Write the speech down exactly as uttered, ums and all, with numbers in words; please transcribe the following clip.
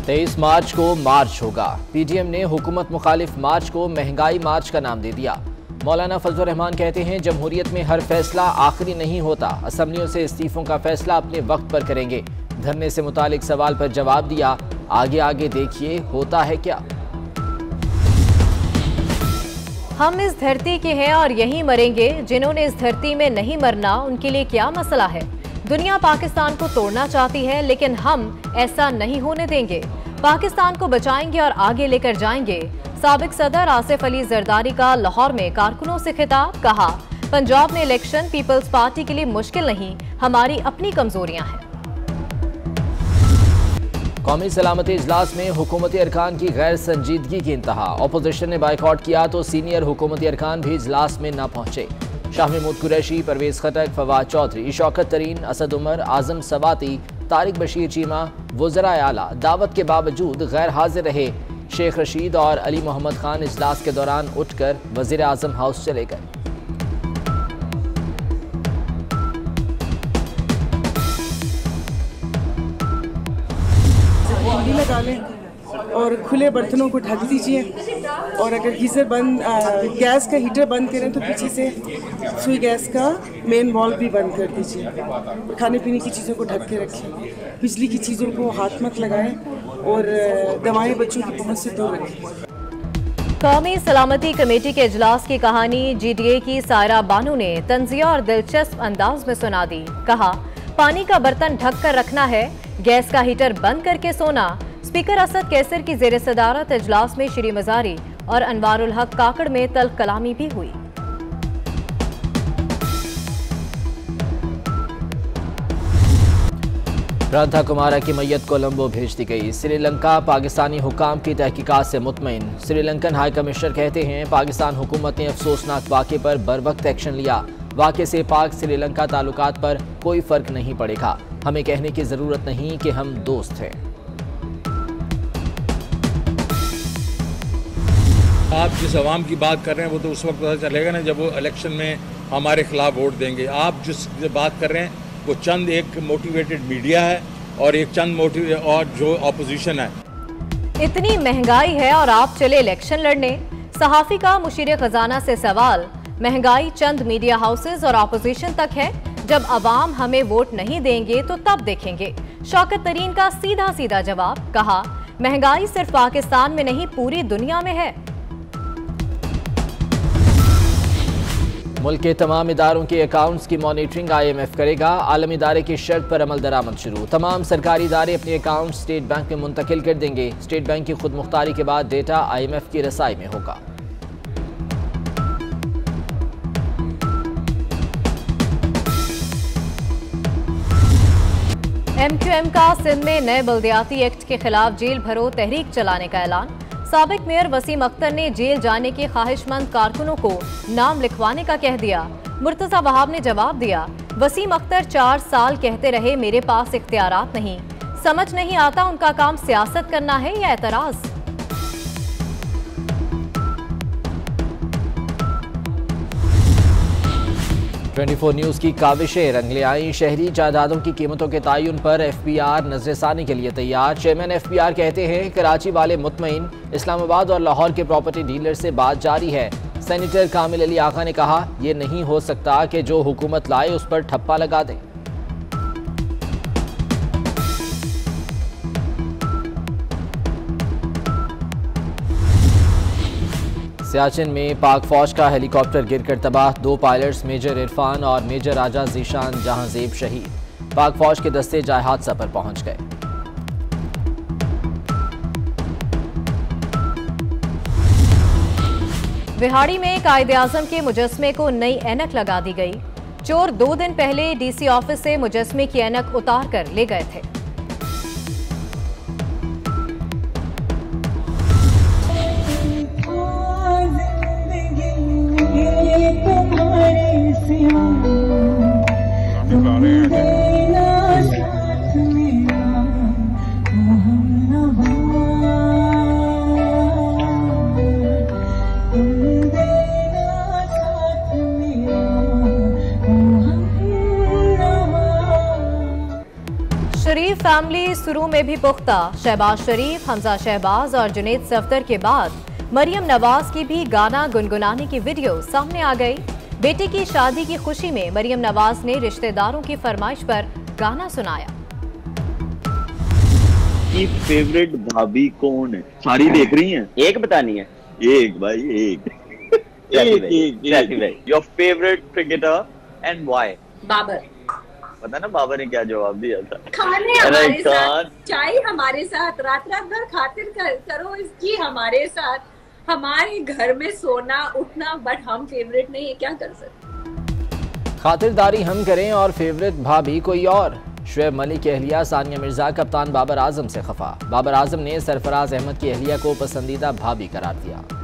तेईस मार्च को मार्च होगा। पीडीएम ने हुकूमत मुखालिफ मार्च को महंगाई मार्च का नाम दे दिया। मौलाना फजलुर रहमान कहते हैं, जमहूरियत में हर फैसला आखिरी नहीं होता। असम्बलियों से इस्तीफों का फैसला अपने वक्त पर करेंगे। धरने से मुतालिक सवाल पर जवाब दिया, आगे आगे देखिए होता है क्या। हम इस धरती के हैं और यहीं मरेंगे। जिन्होंने इस धरती में नहीं मरना उनके लिए क्या मसला है। दुनिया पाकिस्तान को तोड़ना चाहती है, लेकिन हम ऐसा नहीं होने देंगे। पाकिस्तान को बचाएंगे और आगे लेकर जाएंगे। साबिक सदर आसिफ अली जरदारी का लाहौर में कारकुनों से खिताब। कहा, पंजाब में इलेक्शन पीपल्स पार्टी के लिए मुश्किल नहीं, हमारी अपनी कमजोरियां हैं। कौमी सलामती इजलास में हुकूमती अरकान की गैर संजीदगी की इंतहा। अपोजिशन ने बाइकआउट किया तो सीनियर हुकूमती अरकान भी इजलास में न पहुंचे। शाह महमूद कुरैशी, परवेज खटक, फवाद चौधरी, शौकत तरीन, असद उमर, आजम सवाती, तारिक बशीर चीमा, वज़राए आला दावत के बावजूद गैर हाजिर रहे। शेख रशीद और अली मोहम्मद खान इजलास के दौरान उठकर वज़ीर आज़म हाउस चले गए। में डालें और खुले बर्तनों को ढक दीजिए। और अगर गीज़र बंद आ, गैस का हीटर बंद करें तो पीछे से सुई गैस का मेन वॉल भी बंद कर दीजिए। खाने पीने की चीज़ों को ढक के रखें। बिजली की चीज़ों को हाथ मत लगाएं और दवाएं बच्चों की पहुंच से दूर रखें। कौमी सलामती कमेटी के इजलास की कहानी जीडीए की सायरा बानू ने तंजिया और दिलचस्प अंदाज में सुना दी। कहा, पानी का बर्तन ढक कर रखना है, गैस का हीटर बंद करके सोना। स्पीकर असद कैसर की जेर सदारत इजलास में श्री मजारी और अनवारुल हक काकड़ में तल्ख कलामी भी हुई। राधा कुमारा की मैयत कोलंबो भेज दी गई। श्रीलंका पाकिस्तानी हुकाम की तहकीकात से मुतमईन। श्रीलंकन हाई कमिश्नर कहते हैं, पाकिस्तान हुकूमत ने अफसोसनाक वाक़े पर बरवक्त एक्शन लिया। वाक़े से पाक श्रीलंका ताल्लुकात पर कोई फ़र्क नहीं पड़ेगा। हमें कहने की ज़रूरत नहीं कि हम दोस्त हैं। आप जिस अवाम की बात कर रहे हैं वो तो उस वक्त पता चलेगा ना जब वो इलेक्शन में हमारे खिलाफ वोट देंगे। आप जिस बात कर रहे हैं वो चंद एक मोटिवेटेड मीडिया है और एक चंद मोटिव और जो अपोजिशन है। इतनी महंगाई है और आप चले इलेक्शन लड़ने। सहाफ़ी का मुशीर खजाना से सवाल। महंगाई चंद मीडिया हाउसेज और अपोजिशन तक है। जब अवाम हमें वोट नहीं देंगे तो तब देखेंगे। शौकत तरीन का सीधा सीधा जवाब। कहा, महंगाई सिर्फ पाकिस्तान में नहीं पूरी दुनिया में है। मुल्क के तमाम इदारों के अकाउंट्स की मॉनिटरिंग आई एम एफ करेगा। आलमी इदारे की शर्त पर अमल दरामद शुरू। तमाम सरकारी इदारे अपने अकाउंट स्टेट बैंक में मुंतकिल कर देंगे। स्टेट बैंक की खुद मुख्तारी के बाद डेटा आई एम एफ की रसाई में होगा। एम क्यू एम का सिंध में नए बल्दियाती एक्ट के खिलाफ जेल भरो तहरीक चलाने का ऐलान। साबिक मेयर वसीम अख्तर ने जेल जाने के ख्वाहिशमंद कारकुनों को नाम लिखवाने का कह दिया। मुर्तजा वहाब ने जवाब दिया, वसीम अख्तर चार साल कहते रहे मेरे पास इख्तियारात नहीं। समझ नहीं आता उनका काम सियासत करना है या एतराज। चौबीस न्यूज़ की काविशें रंग ले आई। शहरी जायदादों की कीमतों के तयन पर एफ पी आर नजरसानी के लिए तैयार। चेयरमैन एफ पी आर कहते हैं, कराची वाले मुतमईन। इस्लामाबाद और लाहौर के प्रॉपर्टी डीलर से बात जारी है। सेनेटर कामिल अली आका ने कहा, यह नहीं हो सकता कि जो हुकूमत लाए उस पर ठप्पा लगा दें। सियाचिन में पाक फौज का हेलीकॉप्टर गिरकर तबाह। दो पायलट्स मेजर इरफान और मेजर राजा जीशान जहांजेब शहीद। पाक फौज के दस्ते जाए हादसा पर पहुंच गए। बिहाड़ी में कायदे आजम के मुजस्मे को नई ऐनक लगा दी गई। चोर दो दिन पहले डीसी ऑफिस से मुजस्मे की ऐनक उतार कर ले गए थे। शरीफ फैमिली शुरू में भी पुख्ता। शहबाज शरीफ, हमजा शहबाज और जुनैद सफदर के बाद मरियम नवाज की भी गाना गुनगुनाने की वीडियो सामने आ गई। बेटे की शादी की खुशी में मरियम नवाज ने रिश्तेदारों की फरमाइश पर गाना सुनाया। की फेवरेट भाभी कौन है? सारी देख रही हैं? एक बतानी है? एक भाई एक एक एक your favourite cricketer and why? Babar. पता ना बाबर ने क्या जवाब दिया था? खाने हमारे साथ, चाय हमारे साथ, रात रात भर खातिर कर, करो इसकी हमारे साथ, हमारे घर में सोना उठना, बट हम फेवरेट नहीं है, क्या कर सकते? खातिरदारी हम करें और फेवरेट भाभी कोई और। शुएब मलिक की अहलिया सानिया मिर्जा कप्तान बाबर आजम से खफा। बाबर आजम ने सरफराज अहमद की अहलिया को पसंदीदा भाभी करार दिया।